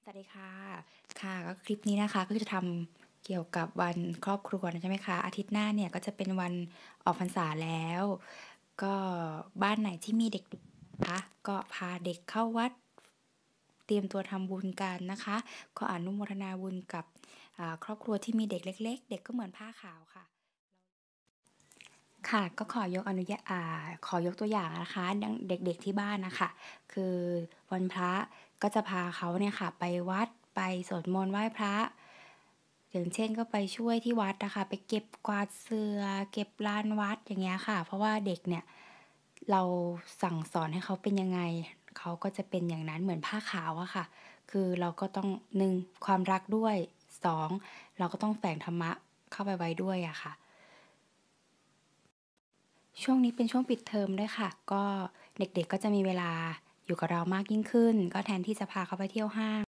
สวัสดีค่ะค่ะก็คลิปนี้นะคะก็จะทำเกี่ยวกับวันครอบครัวใช่ไหมคะอาทิตย์หน้าเนี่ยก็จะเป็นวันออกพรรษาแล้วก็บ้านไหนที่มีเด็กๆนะคะก็พาเด็กเข้าวัดเตรียมตัวทำบุญกันนะคะก็อนุโมทนาบุญกับครอบครัวที่มีเด็กเล็กๆเด็กก็เหมือนผ้าขาวค่ะ ค่ะก็ขอยกตัวอย่างนะคะดังเด็กๆที่บ้านน่ะค่ะคือวันพระก็จะพาเขาเนี่ยค่ะไปวัดไปสวดมนต์ไหว้พระอย่างเช่นก็ไปช่วยที่วัดอะค่ะไปเก็บกวาดเสื่อเก็บลานวัดอย่างเงี้ยค่ะเพราะว่าเด็กเนี่ยเราสั่งสอนให้เขาเป็นยังไงเขาก็จะเป็นอย่างนั้นเหมือนผ้าขาวอะค่ะคือเราก็ต้อง1ความรักด้วย2เราก็ต้องแฝงธรรมะเข้าไปไว้ด้วยอะค่ะ ช่วงนี้เป็นช่วงปิดเทอมด้วยค่ะก็เด็กๆก็จะมีเวลาอยู่กับเรามากยิ่งขึ้นก็แทนที่จะพาเขาไปเที่ยวห้าง